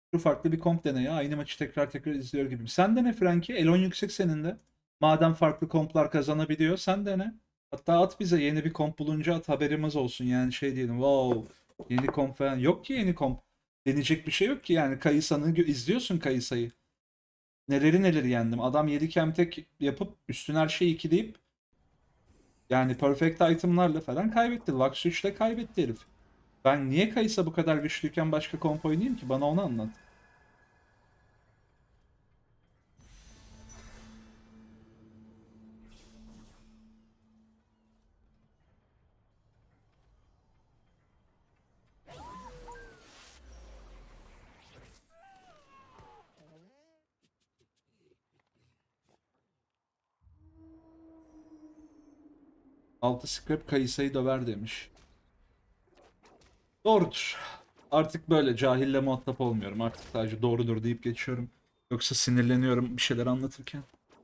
farklı bir komp dene ya. Aynı maçı tekrar tekrar izliyor gibi. Sen dene Frankie. Elon yüksek senin de. Madem farklı komplar kazanabiliyor sen dene. Hatta at bize yeni bir komp bulunca at haberimiz olsun. Yani şey diyelim wow yeni komp falan. Yok ki yeni komp. Deneyecek bir şey yok ki yani. Kayısa'nı izliyorsun Kayısa'yı. Neleri neleri yendim. Adam 7 kemtek yapıp üstüne her şeyi ikileyip yani perfect itemlarla falan kaybetti. Lux 3'le kaybetti herif. Ben niye Kayısa bu kadar güçlüyken başka komp oynayayım ki? Bana onu anlat. 6 scrap Kayısa'yı döver demiş. Doğrudur. Artık böyle cahille muhatap olmuyorum. Artık sadece doğrudur deyip geçiyorum. Yoksa sinirleniyorum bir şeyler anlatırken.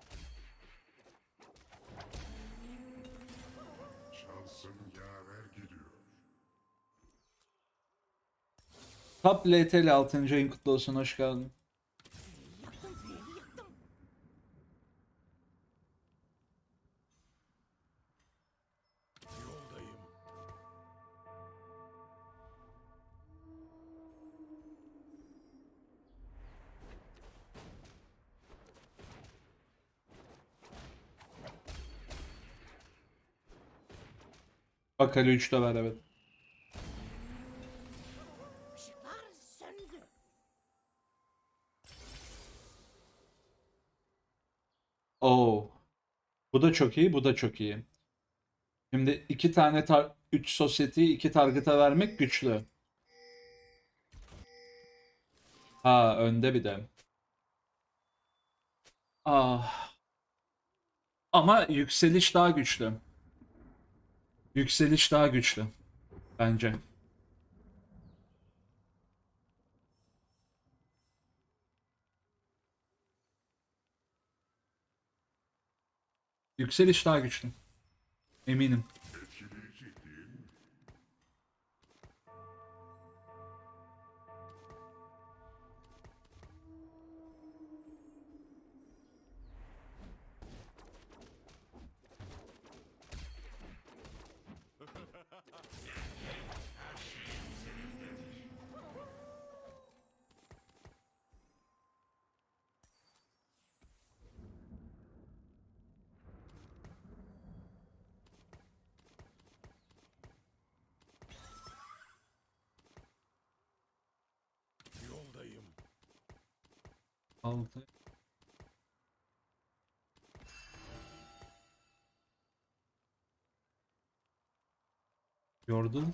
Top LTL 6. ayın kutlu olsun. Hoş geldin. Akali 3 döver evet. Oo. Bu da çok iyi, bu da çok iyi. Şimdi 2 tane 3 sosyeteyi 2 target'a vermek güçlü. Ha önde bir de. Ah. Ama yükseliş daha güçlü. Yükseliş daha güçlü bence. Yükseliş daha güçlü. Eminim. Yoldayım. 6. Yordle.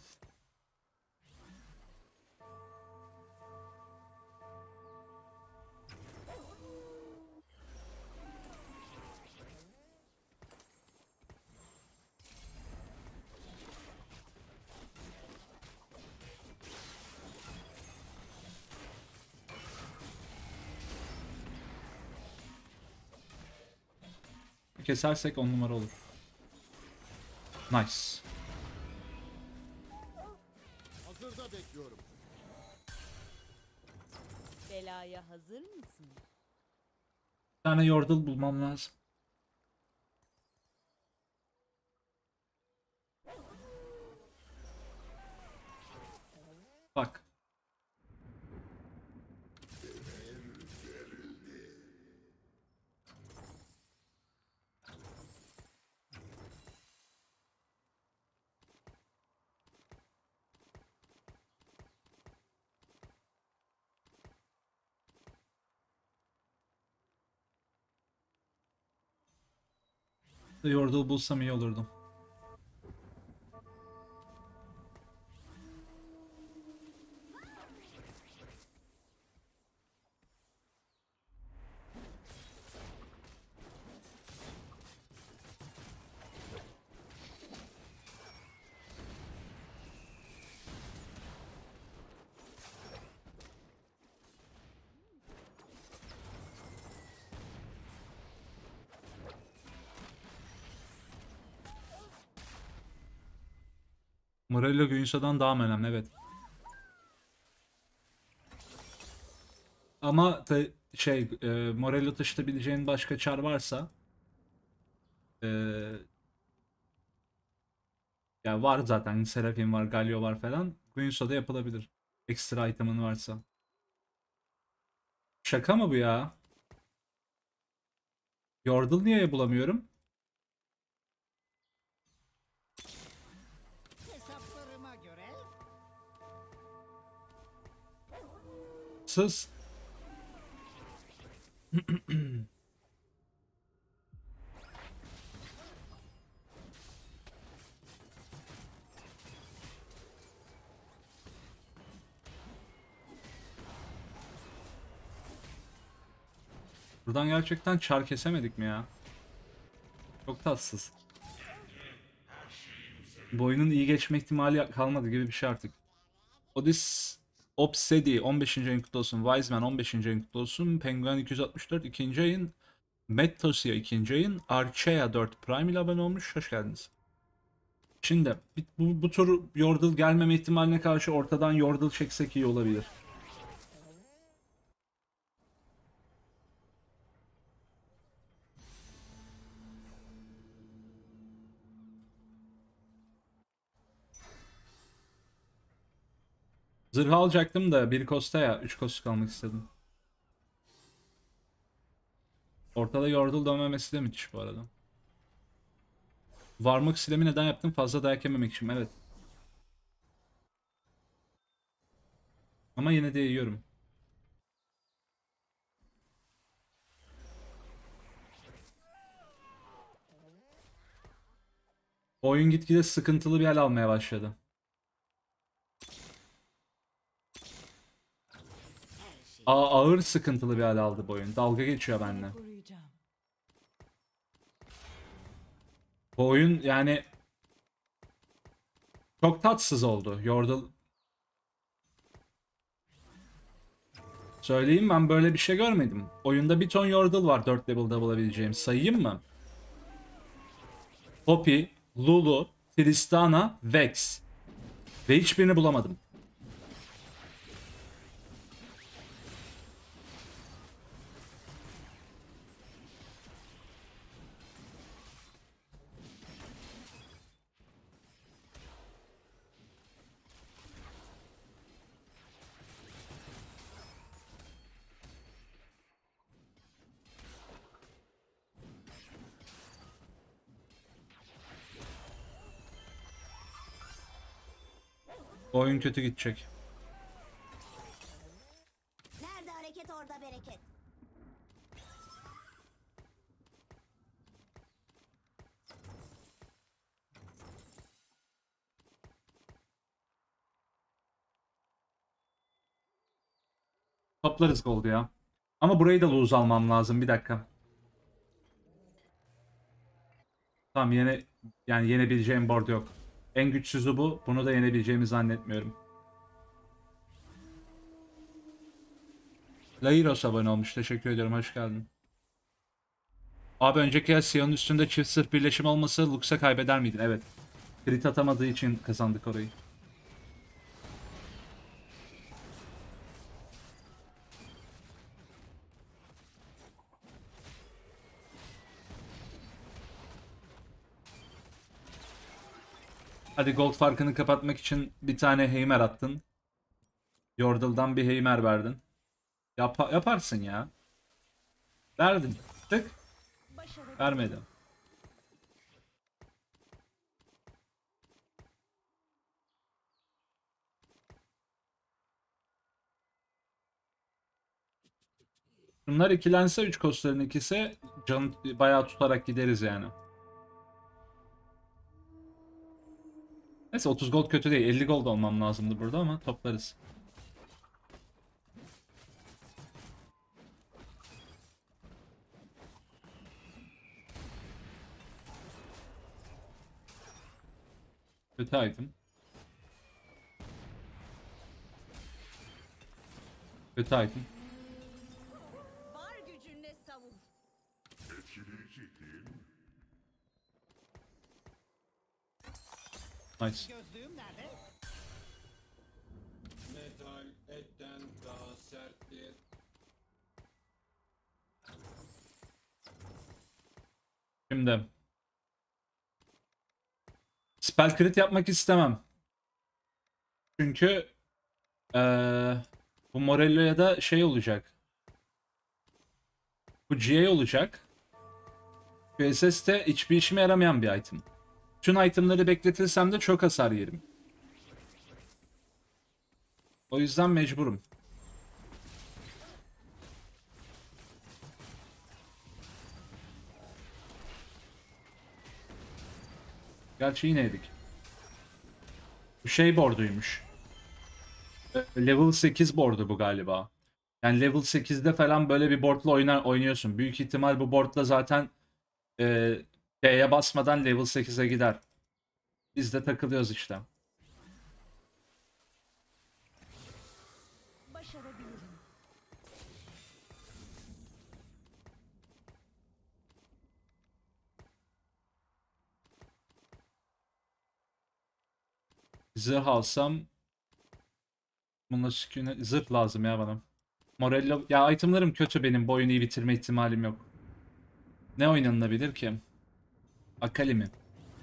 Kesersek 10 numara olur. Nice. Hazırda bekliyorum. Belaya hazır mısın? Bir tane Yordle bulmam lazım. Bak. Yordle bulsam iyi olurdu. Morello Guinsa'dan daha önemli evet. Ama Morello taşıtabileceğin başka çar varsa e, ya var zaten. Seraphim var, Galio var falan. Guinsoo'da yapılabilir. Ekstra item'ın varsa. Şaka mı bu ya? Yordle niye bulamıyorum? Hesaplarıma göre Sız. Buradan gerçekten çar kesemedik mi ya? Çok tatsız. Bu oyunun iyi geçme ihtimali kalmadı gibi bir şey artık. Odis Obsedi 15. ayın kutlu olsun. Wiseman 15. ayın kutlu olsun. Penguin 264 ikinci ayın. Mettosia ikinci ayın. Archea 4 Prime ile abone olmuş. Hoş geldiniz. Şimdi bu tur Yordle gelmeme ihtimaline karşı ortadan Yordle çeksek iyi olabilir. Zırh alacaktım da bir kosta ya 3 kost kalmak istedim. Ortada Yordle dönmemesi de müthiş bu arada. Varmak silemi neden yaptım? Fazla dayak yememek için. Evet. Ama yine de yiyorum. Oyun gitgide sıkıntılı bir hal almaya başladı. Ağır sıkıntılı bir hal aldı bu oyun. Dalga geçiyor benimle. Koruyacağım. Bu oyun yani çok tatsız oldu. Yordle söyleyeyim, ben böyle bir şey görmedim. Oyunda bir ton Yordle var 4 level'da bulabileceğim. Sayayım mı? Poppy, Lulu, Tristana, Vex. Ve hiçbirini bulamadım. Oyun kötü gidecek. nerede hareket orada bereket. Toplarız gold ya. Ama burayı da lose almam lazım. Bir dakika. Tamam, yani yenebileceğim board yok. En güçsüzü bu. Bunu da yenebileceğimi zannetmiyorum. Lairos abone olmuş. Teşekkür ediyorum. Hoş geldin. Abi önceki el Sion'un üstünde çift sırf birleşim olması Lux'a kaybeder miydin? Evet. Crit atamadığı için kazandık orayı. Hadi gold farkını kapatmak için bir tane Heimer attın. Yordle'dan bir Heimer verdin. Yaparsın ya. Verdin. Tık. Başarı. Vermedi. Bunlar ikilense 3 kostların ikisi can bayağı tutarak gideriz yani. Neyse 30 gold kötü değil. 50 gold olmam lazımdı burada ama toplarız. Kötü item. Kötü item. Var gücünle savun. Nice. Gözlüğüm nerede? Metal etten daha serttir. Şimdi spell crit yapmak istemem. Çünkü bu Morello'ya da şey olacak. Bu GA olacak. QSS de hiçbir işime yaramayan bir item. Bütün itemleri bekletirsem de çok hasar yerim. O yüzden mecburum. Gerçi yine yedik. Bu şey board'uymuş. Level 8 board'u bu galiba. Yani level 8'de falan böyle bir board'la oynuyorsun. Büyük ihtimal bu board'la zaten D'ye basmadan level 8'e gider. Biz de takılıyoruz işte. Başarabilirim. Zırh alsam bununla zırh lazım ya bana. Morello ya itemlarım kötü benim. Bu oyunu iyi bitirme ihtimalim yok. Ne oynanılabilir ki? Akali mi?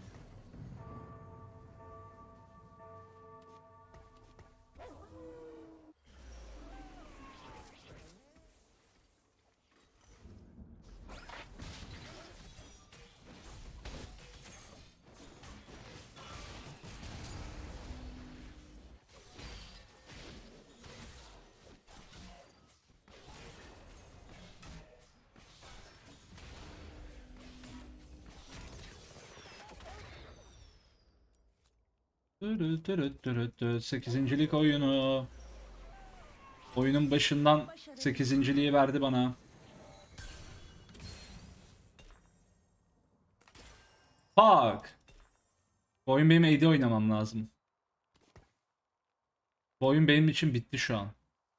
Sekizincilik oyunu. Oyunun başından sekizinciliği verdi bana. Fuck. Bu oyun benim AD oynamam lazım. Bu oyun benim için bitti şu an.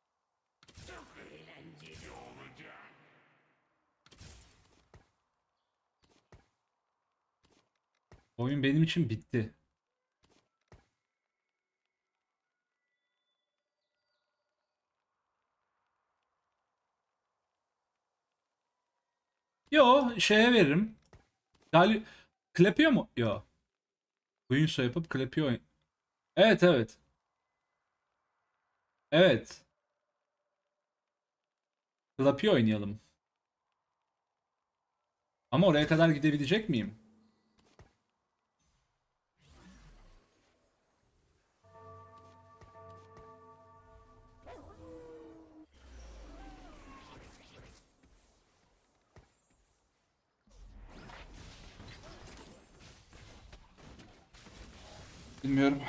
Bu oyun benim için bitti. Yo şeye veririm. Klepio mu? Yo. Guinsoo yapıp Klepio Evet evet. Evet. Klepio oynayalım. Ama oraya kadar gidebilecek miyim? Bilmiyorum.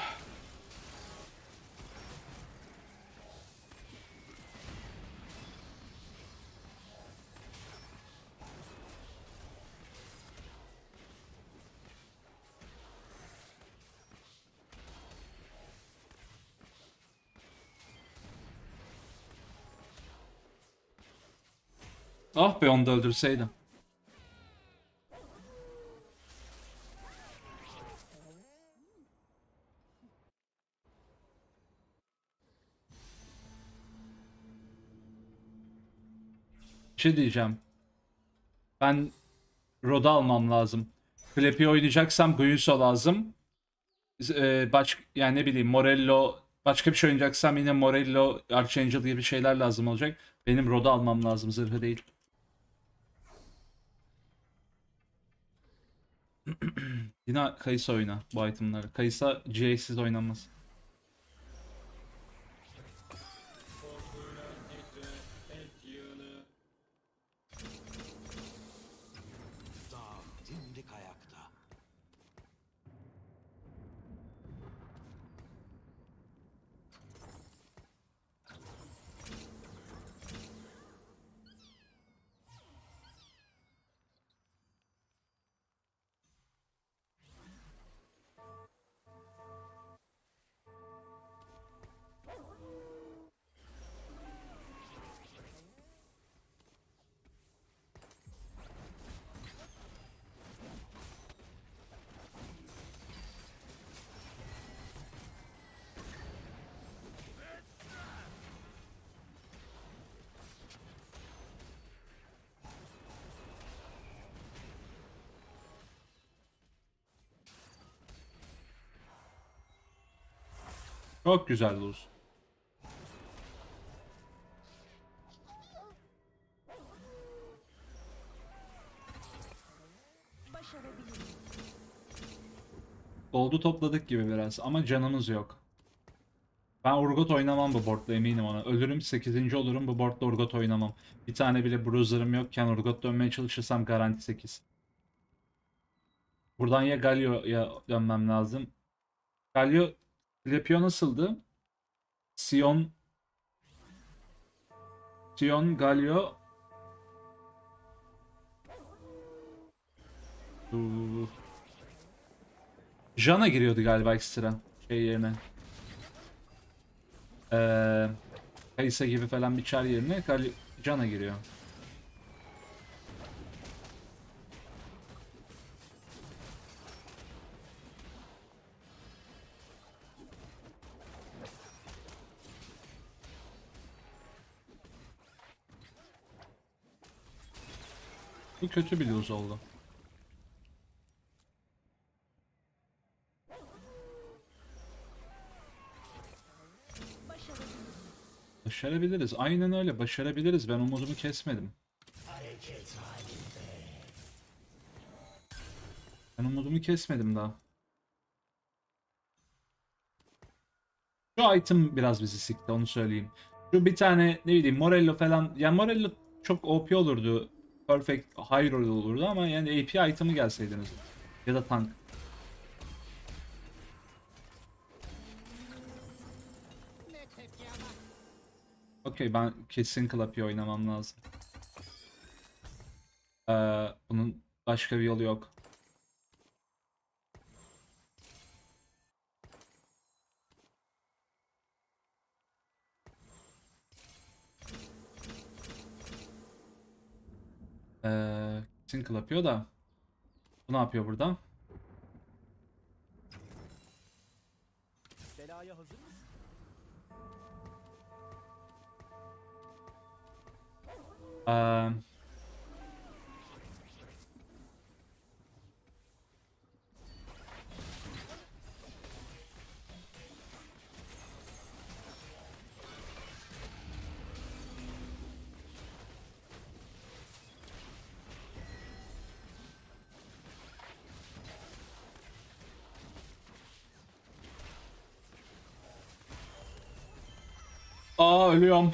Ah be onu da öldürseydim. Bir şey diyeceğim. Ben Rod'u almam lazım. Klepio oynayacaksam Guinsoo lazım. Yani ne bileyim Morello başka bir şey oynayacaksam yine Morello, Archangel gibi şeyler lazım olacak. Benim Rod'u almam lazım zırhı değil. Yine Kayısa oyna bu itemları. Kayısa GA'siz oynanmaz. Dağ dimdik ayakta. Çok güzel lose. Başarabilirim. Gold'u topladık gibi biraz ama canımız yok. Ben Urgot oynamam bu boardla, eminim ona. Ölürüm 8. olurum, bu boardla Urgot oynamam. Bir tane bile bruiser'ım yokken Urgot dönmeye çalışırsam garanti 8. Buradan ya Galio'ya dönmem lazım. Galio, Lepio nasıldı? Sion, Galio. Uu. Jana giriyordu galiba ekstra şey yerine. Kayısa gibi falan bir çar yerine Jana giriyor. Bu kötü bir lose oldu. Başarabilirim. Başarabiliriz. Aynen öyle. Başarabiliriz. Ben umudumu kesmedim. Ben umudumu kesmedim daha. Şu item biraz bizi sikti, onu söyleyeyim. Şu bir tane ne bileyim Morello falan. Yani Morello çok OP olurdu. Perfect high roll olurdu ama yani AP item'ı gelseydiniz. Ya da tank. Ne tepki ama. Okey, ben kesin Clapio oynamam lazım. Bunun başka bir yolu yok. Kesin Clapio da. Bu ne yapıyor burada? Belaya hazır mısın? Ee, ölüyorum.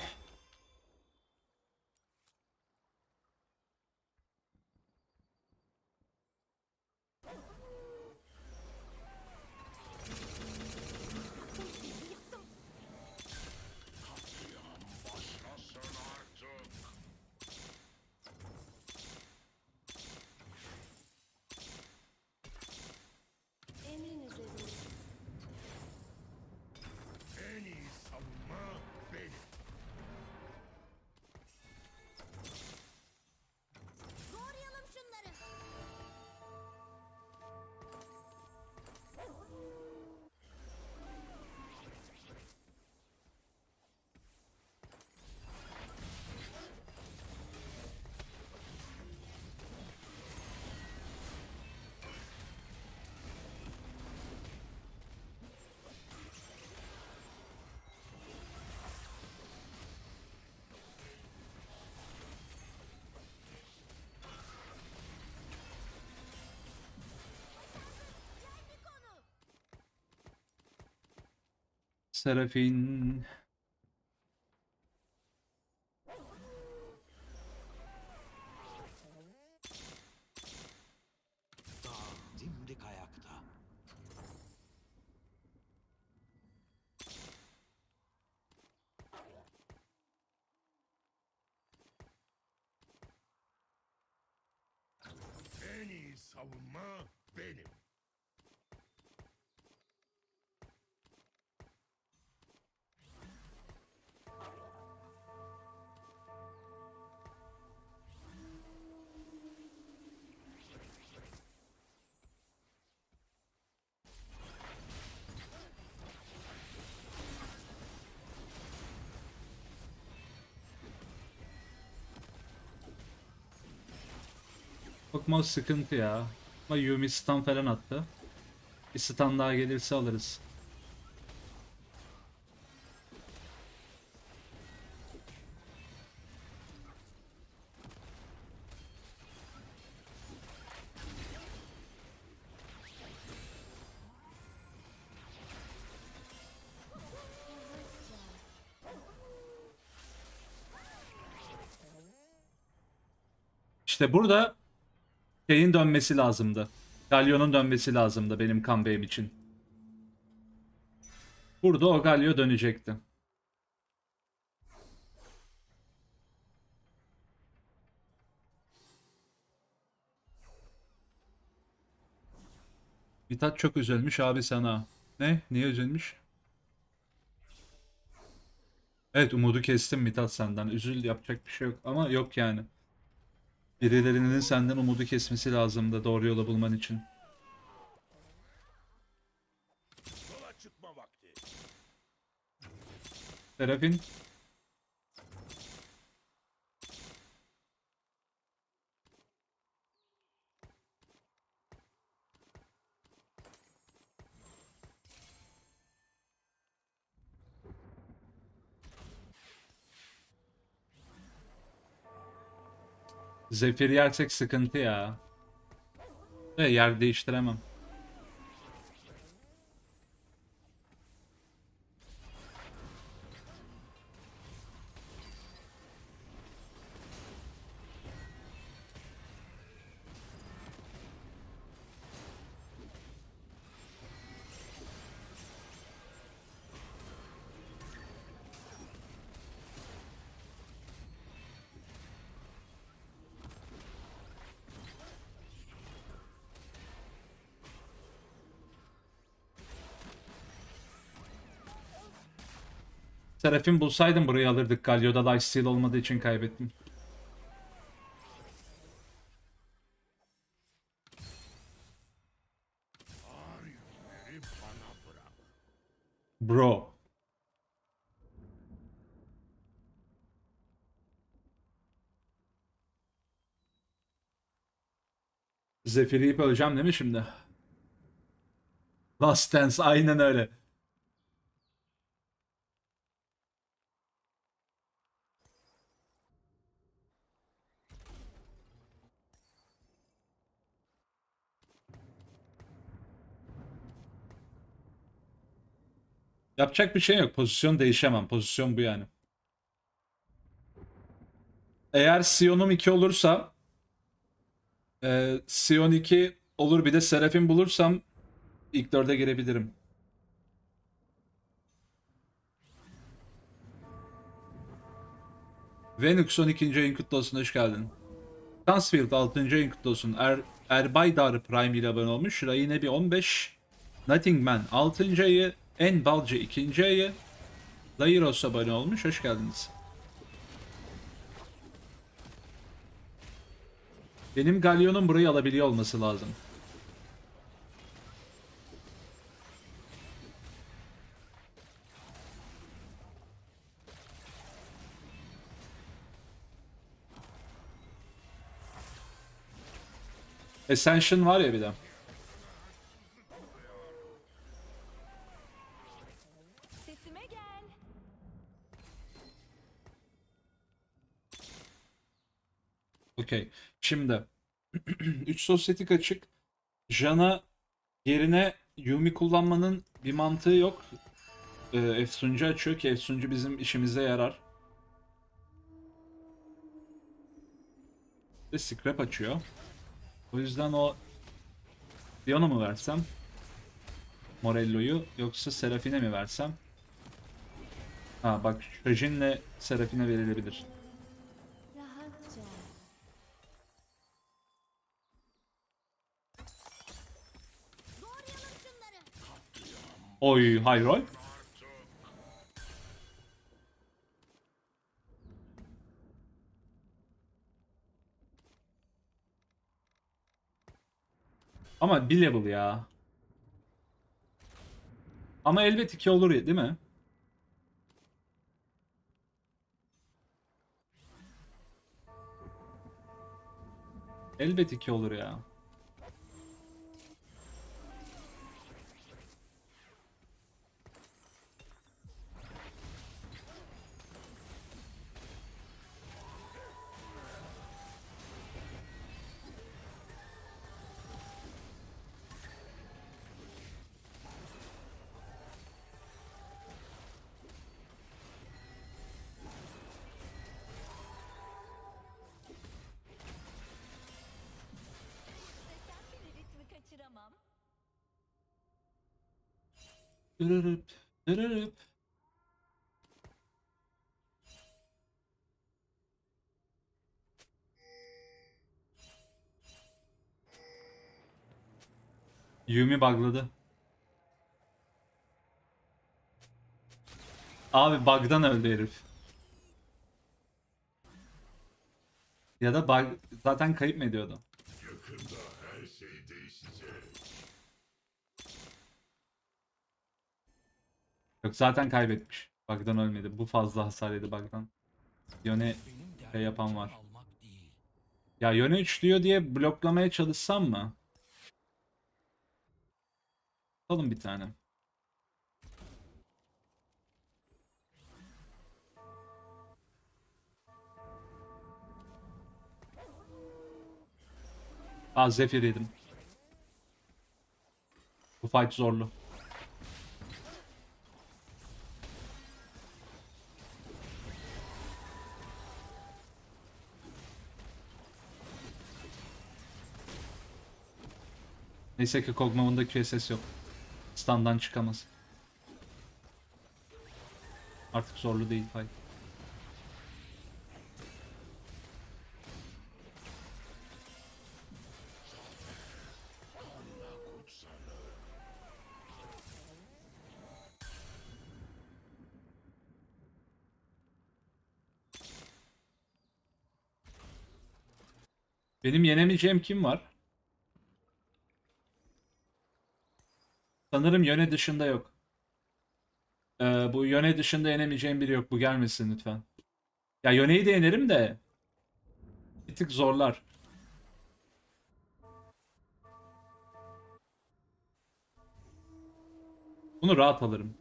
Emrinizle değilim. En iyi savunma benim. Koruyalım şunları. Serafin. Dağ dimdik ayakta. En iyi savunma benim. Çok sıkıntı ya. Ama Yumi stun falan attı. Bir stun daha gelirse alırız. İşte burada şeyin dönmesi lazımdı. Galio'nun dönmesi lazımdı benim comeback'im için. Burada o Galio dönecekti. Mithat çok üzülmüş abi sana. Ne? Niye üzülmüş? Evet, umudu kestim Mithat senden. Üzül, yapacak bir şey yok. Ama yok yani. Birilerinin senden umudu kesmesi lazımdı doğru yolu bulman için. Yola çıkma vakti. Serafin. Zephyr yersek sıkıntı ya. Yer değiştiremem. Serafin bulsaydım burayı alırdık. Galio'da lifesteal olmadığı için kaybettim. Ağır yükleri bana bırak. Bro. Zephyr'i yiyip öleceğim değil mi şimdi? Last Dance aynen öyle. Yapacak bir şey yok. Pozisyon değişemem. Pozisyon bu yani. Eğer Sion'um 2 olursa Sion 2 olur bir de Seraphim bulursam ilk 4'e girebilirim. Venux 12. ayın kutlu olsun. Hoş geldin. Stansfield 6. ayın kutlu olsun. Erbaydar Prime ile abone olmuş. Rayine bir 15. Nothing Man 6. ayı. En Balcı 2. ayı. Lairos abone olmuş. Hoş geldiniz. Benim Galio'nun burayı alabiliyor olması lazım. Ascension var ya bir de. Sesime gel. Okey. Şimdi 3 sosyetik açık. Jana yerine Yumi kullanmanın bir mantığı yok. Efsuncu açıyor ki Efsuncu bizim işimize yarar. Ve scrap açıyor. O yüzden o Dion'a mı versem? Morello'yu yoksa Seraphine mi versem? Ha bak Shojin'le Seraphine verilebilir. Rahatça. Doğrayalım şunları. Oy high roll. Ama bir level ya. Ama elbet 2 olur ya değil mi? Elbet 2 olur ya. Dırırıp, dırırıp. Yumi bugladı. Abi bug'dan öldü herif. Ya da bug zaten kayıp mı ediyordu? Yakında her şey değişecek. Yok zaten kaybetmiş. Bug'dan ölmedi. Bu fazla hasar yedi bug'dan. Yone şey yapan var. Ya Yone 3 diyor diye bloklamaya çalışsam mı? Alalım bir tane. Aa Zephyr yedim. Bu fight zorlu. Neyse ki Kog'Maw'un QSS yok. Stand'dan çıkamaz. Artık zorlu değil fight. Benim yenemeyeceğim kim var? Sanırım Yone dışında yok. Bu Yone dışında yenemeyeceğim biri yok. Bu gelmesin lütfen. Ya Yone'yi de yenerim de bir tık zorlar. Bunu rahat alırım.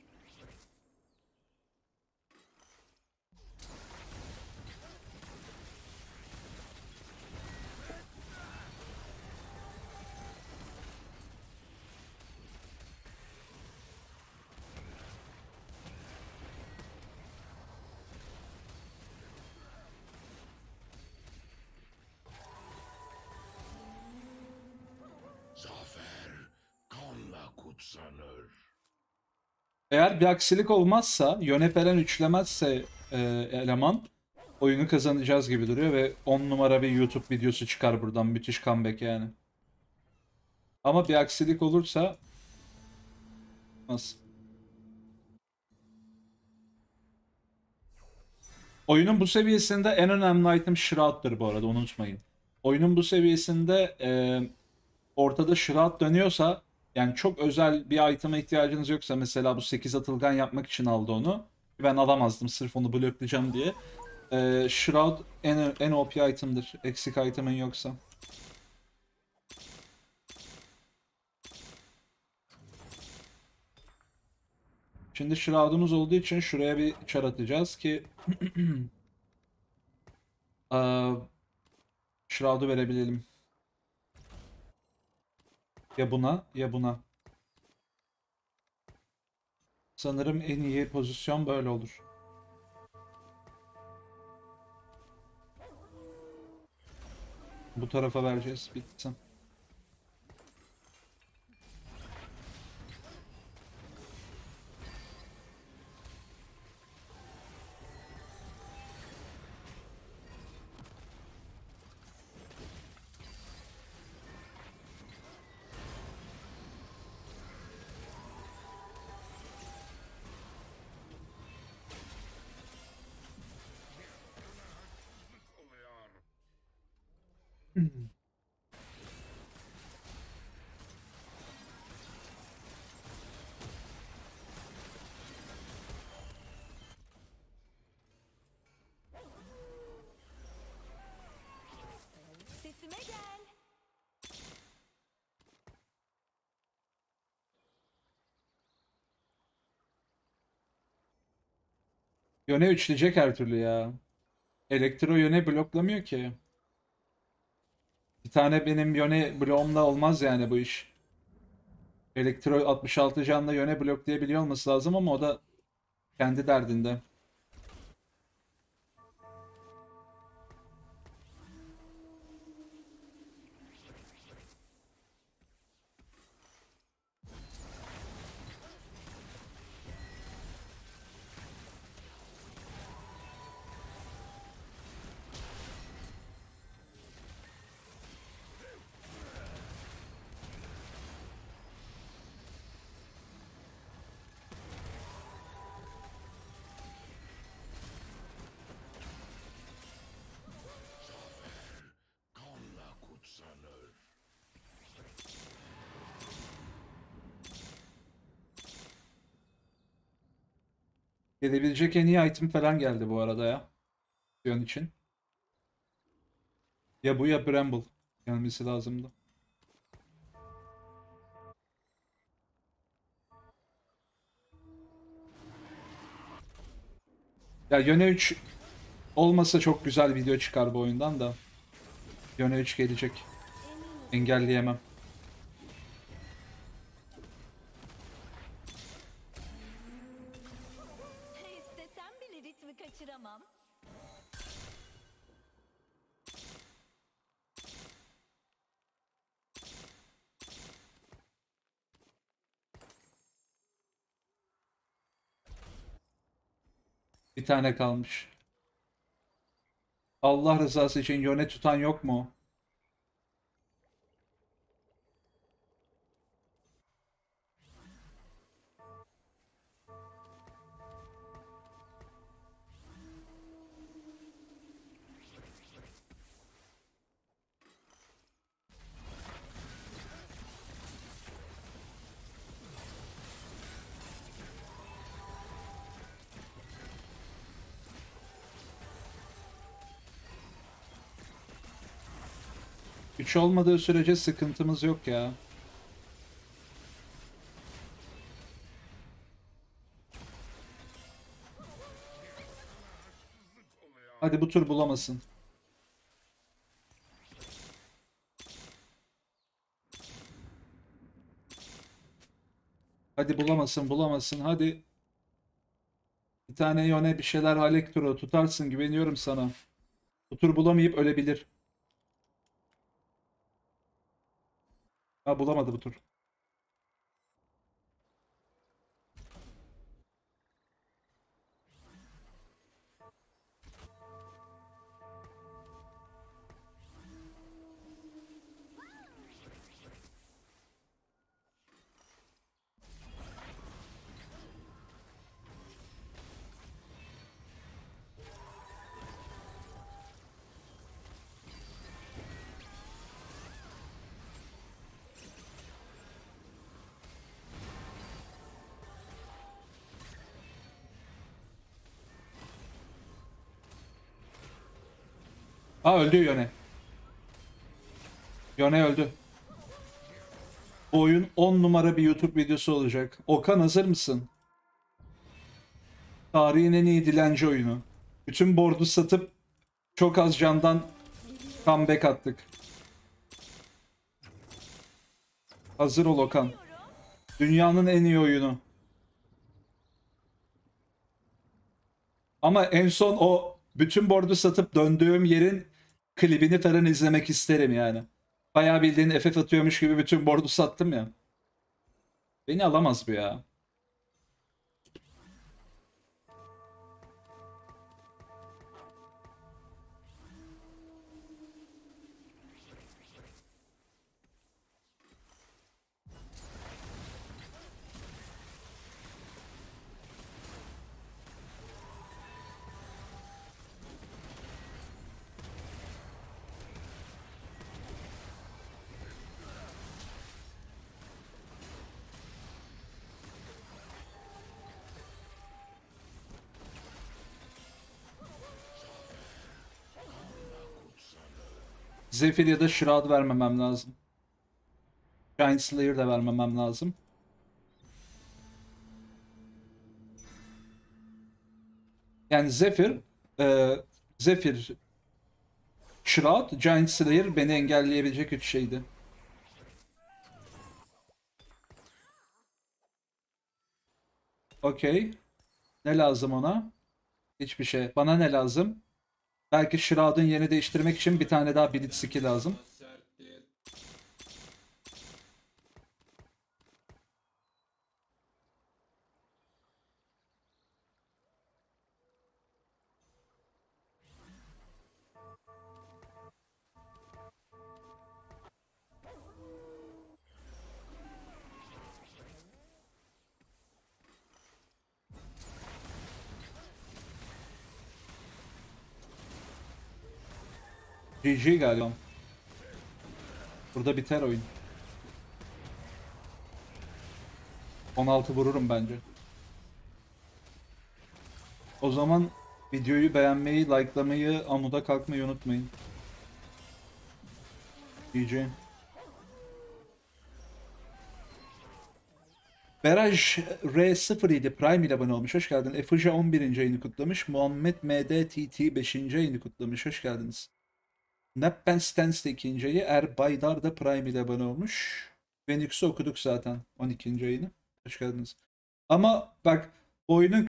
Zafer kanla kutsanır. Eğer bir aksilik olmazsa, Yone falan üçlemezse eleman oyunu kazanacağız gibi duruyor ve 10 numara bir YouTube videosu çıkar buradan. Müthiş comeback yani. Ama bir aksilik olursa nasıl? Oyunun bu seviyesinde en önemli item Shroud'dır bu arada unutmayın. Oyunun bu seviyesinde ortada Shroud dönüyorsa yani çok özel bir item'a ihtiyacınız yoksa mesela bu 8 atılgan yapmak için aldı onu. Ben alamazdım sırf onu bloklayacağım diye. Shroud en OP item'dır. Eksik item'ın yoksa. Şimdi Shroud'umuz olduğu için şuraya bir çar atacağız ki eee Shroud'u verebilelim. Ya buna ya buna. Sanırım en iyi pozisyon böyle olur. Bu tarafa vereceğiz. Bitsin. Oluyor. Sesime gel. Yone üçleyecek her türlü ya. Elektro Yone bloklamıyor ki. Bir tane benim Yone bloğumla olmaz yani bu iş. Elektro 66 canla Yone bloklayabiliyor olması lazım ama o da kendi derdinde. Gelebilecek en iyi item falan geldi bu arada ya. Sion için. Ya bu ya Bramble gelmesi lazımdı. Ya Yone 3 olmasa çok güzel video çıkar bu oyundan da. Yone 3 gelecek. Engelleyemem. İstesem bile ritmi kaçıramam. Bir tane kalmış. Allah rızası için Yone tutan yok mu? Güç olmadığı sürece sıkıntımız yok ya. Hadi bu tur bulamasın. Hadi bulamasın, bulamasın. Hadi. Bir tane Yone bir şeyler Halektro tutarsın, güveniyorum sana. Bu tur bulamayıp ölebilir. Ha, bulamadı bu tur. Ha, öldü Yone. Yone öldü. Bu oyun 10 numara bir YouTube videosu olacak. Okan, hazır mısın? Tarihin en iyi dilenci oyunu. Bütün board'u satıp çok az candan comeback attık. Hazır ol Okan. Dünyanın en iyi oyunu. Ama en son o bütün board'u satıp döndüğüm yerin klibini falan izlemek isterim yani. Bayağı bildiğin FF atıyormuş gibi bütün board'u sattım ya. Beni alamaz bu ya. Zephyr ya da Shroud vermemem lazım. Giant Slayer de vermemem lazım. Yani Zephyr, Shroud, Giant Slayer beni engelleyebilecek 3 şeydi. Okey. Ne lazım ona? Hiçbir şey. Bana ne lazım? Belki Shroud'un yerini değiştirmek için bir tane daha Blitzkrieg lazım. GG galiba. Burada biter oyun. 16 vururum bence. O zaman videoyu beğenmeyi, likelamayı, amuda kalkmayı unutmayın. GG. Beraj R07 Prime ile abone olmuş. Hoş geldin. Efuja 11. ayını kutlamış. Muhammed MDTT 5. ayını kutlamış. Hoş geldiniz. Nappen Stance de 2. ayı. Baydar da Prime ile abone olmuş. Phoenix'i okuduk zaten 12. ayını. Hoş geldiniz. Ama bak oyunun